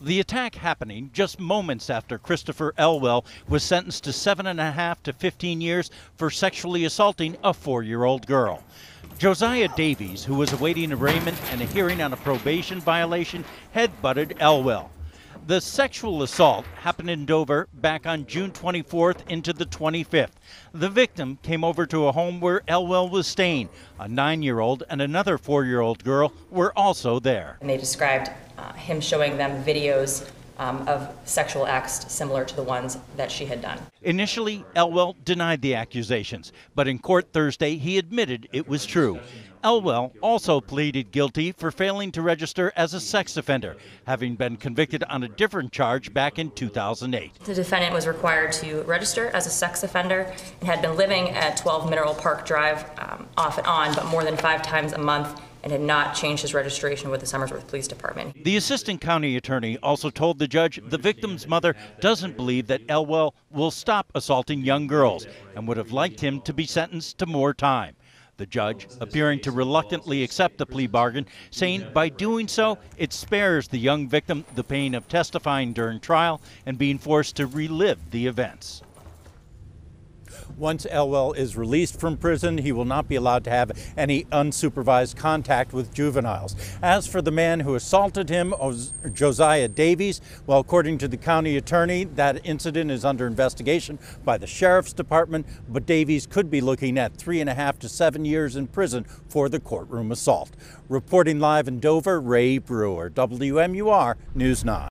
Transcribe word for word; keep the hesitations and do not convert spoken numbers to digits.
The attack happening just moments after Christopher Elwell was sentenced to seven and a half to fifteen years for sexually assaulting a four-year-old girl. Josiah Davies, who was awaiting arraignment and a hearing on a probation violation, headbutted Elwell. The sexual assault happened in Dover back on June twenty-fourth into the twenty-fifth. The victim came over to a home where Elwell was staying. A nine-year-old and another four-year-old girl were also there. And they described uh, him showing them videos um, of sexual acts similar to the ones that she had done. Initially, Elwell denied the accusations, but in court Thursday he admitted it was true. Elwell also pleaded guilty for failing to register as a sex offender, having been convicted on a different charge back in two thousand eight. The defendant was required to register as a sex offender and had been living at twelve Mineral Park Drive um, off and on, but more than five times a month, and had not changed his registration with the Somersworth Police Department. The assistant county attorney also told the judge the victim's mother doesn't believe that Elwell will stop assaulting young girls and would have liked him to be sentenced to more time. The judge appearing to reluctantly accept the plea bargain, saying by doing so, it spares the young victim the pain of testifying during trial and being forced to relive the events. Once Elwell is released from prison, he will not be allowed to have any unsupervised contact with juveniles. As for the man who assaulted him, Josiah Davies, well, according to the county attorney, that incident is under investigation by the sheriff's department, but Davies could be looking at three and a half to seven years in prison for the courtroom assault. Reporting live in Dover, Ray Brewer, W M U R News nine.